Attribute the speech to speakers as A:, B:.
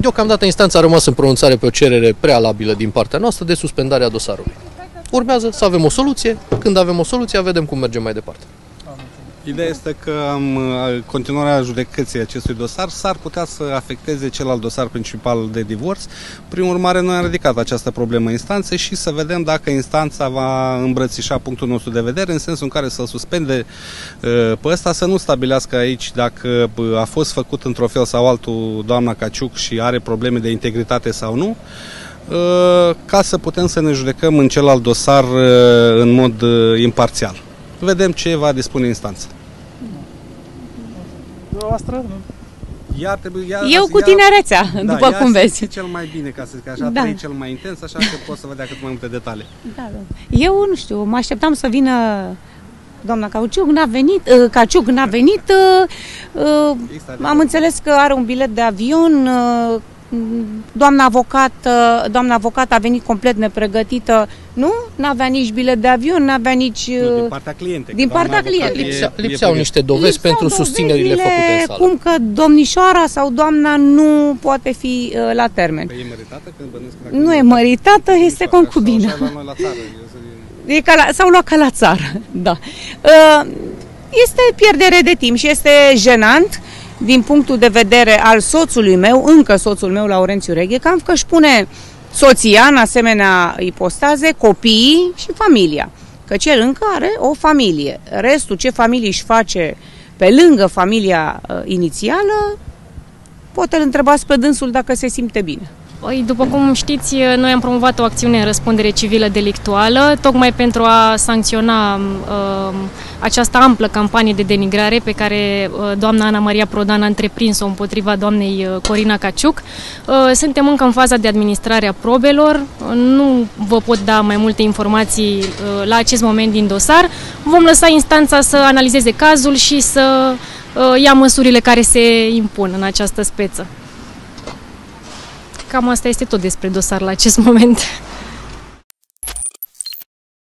A: Deocamdată instanța a rămas în pronunțare pe o cerere prealabilă din partea noastră de suspendare a dosarului. Urmează să avem o soluție, când avem o soluție, vedem cum mergem mai departe.
B: Ideea este că continuarea judecății acestui dosar s-ar putea să afecteze celălalt dosar principal de divorț. Prin urmare, noi am ridicat această problemă instanței și să vedem dacă instanța va îmbrățișa punctul nostru de vedere, în sensul în care să-l suspende pe ăsta, să nu stabilească aici dacă a fost făcut într-un fel sau altul doamna Caciuc și are probleme de integritate sau nu, ca să putem să ne judecăm în celălalt dosar în mod imparțial. Vedem ce va dispune instanța.
C: Eu cu tinerețea, după cum vezi.
B: Cel mai bine, ca să zic așa, trăi cel mai intens, așa că poți să vedea cât mai multe detalii.
C: Da. Eu nu știu, mă așteptam să vină doamna Caciuc, n-a venit, am înțeles că are un bilet de avion, doamna avocat a venit complet nepregătită, nu? N-avea nici bilet de avion, n-avea nici...
B: Nu, din partea clientei.
C: Din partea clientei.
A: Lipseau niște dovezi pentru susținerile făcute în sală.
C: Cum că domnișoara sau doamna nu poate fi la termen.
B: E măritată?
C: Nu e măritată, este concubină. S-au luat ca la țară, da. Este pierdere de timp și este jenant din punctul de vedere al soțului meu, încă soțul meu, Laurențiu Reghecam, că își pune soția în asemenea ipostaze, copiii și familia. Căci el încă are o familie. Restul, ce familie își face pe lângă familia inițială, pot îl întrebați pe dânsul dacă se simte bine.
D: După cum știți, noi am promovat o acțiune în răspundere civilă delictuală, tocmai pentru a sancționa această amplă campanie de denigrare pe care doamna Ana Maria Prodan a întreprins-o împotriva doamnei Corina Caciuc. Suntem încă în faza de administrare a probelor, nu vă pot da mai multe informații la acest moment din dosar. Vom lăsa instanța să analizeze cazul și să ia măsurile care se impun în această speță. Cam asta este tot despre dosar la acest moment.